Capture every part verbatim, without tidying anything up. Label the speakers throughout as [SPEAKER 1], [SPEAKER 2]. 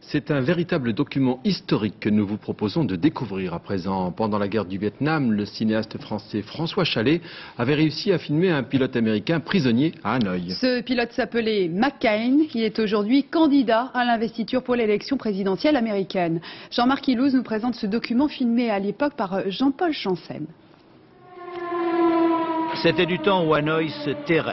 [SPEAKER 1] C'est un véritable document historique que nous vous proposons de découvrir à présent. Pendant la guerre du Vietnam, le cinéaste français François Chalais avait réussi à filmer un pilote américain prisonnier à Hanoï.
[SPEAKER 2] Ce pilote s'appelait McCain. Il est aujourd'hui candidat à l'investiture pour l'élection présidentielle américaine. Jean-Marc Ilouz nous présente ce document filmé à l'époque par Jean-Paul Chancem.
[SPEAKER 3] C'était du temps où Hanoï se tairait.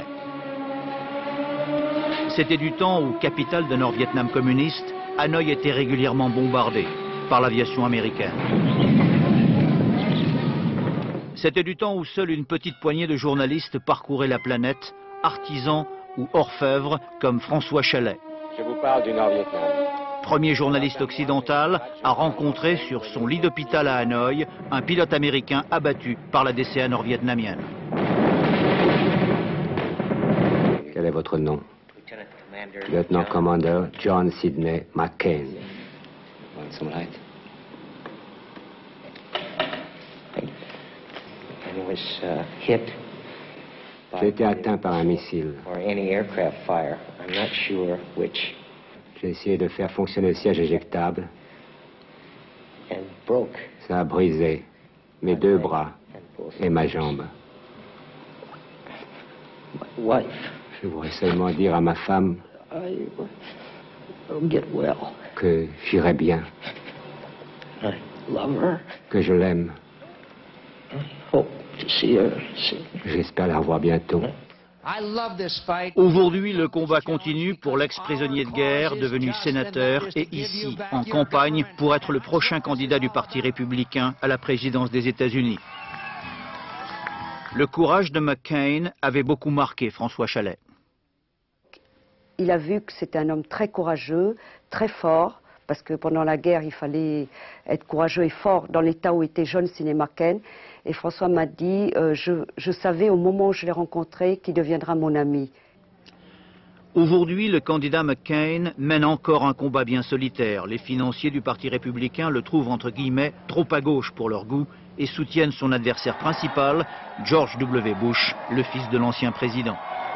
[SPEAKER 3] C'était du temps où, capitale de Nord-Vietnam communiste, Hanoï était régulièrement bombardée par l'aviation américaine. C'était du temps où seule une petite poignée de journalistes parcouraient la planète, artisans ou orfèvres comme François Chalais.
[SPEAKER 4] Je vous parle du Nord-Vietnam.
[SPEAKER 3] Premier journaliste occidental à rencontrer sur son lit d'hôpital à Hanoï un pilote américain abattu par la D C A nord-vietnamienne.
[SPEAKER 4] Quel est votre nom? Lieutenant-commandeur John Sidney McCain. J'ai été atteint par un missile. J'ai essayé de faire fonctionner le siège éjectable. Ça a brisé mes deux bras et ma jambe. Je voudrais seulement dire à ma femme que j'irai bien, que je l'aime. J'espère la revoir bientôt.
[SPEAKER 3] Aujourd'hui, le combat continue pour l'ex-prisonnier de guerre devenu sénateur et ici, en campagne, pour être le prochain candidat du Parti républicain à la présidence des États-Unis. Le courage de McCain avait beaucoup marqué François Chalais.
[SPEAKER 5] Il a vu que c'était un homme très courageux, très fort, parce que pendant la guerre, il fallait être courageux et fort dans l'état où était John Sidney McCain. Et François m'a dit, euh, je, je savais au moment où je l'ai rencontré qu'il deviendra mon ami.
[SPEAKER 3] Aujourd'hui, le candidat McCain mène encore un combat bien solitaire. Les financiers du Parti républicain le trouvent entre guillemets trop à gauche pour leur goût et soutiennent son adversaire principal, George W. Bush, le fils de l'ancien président.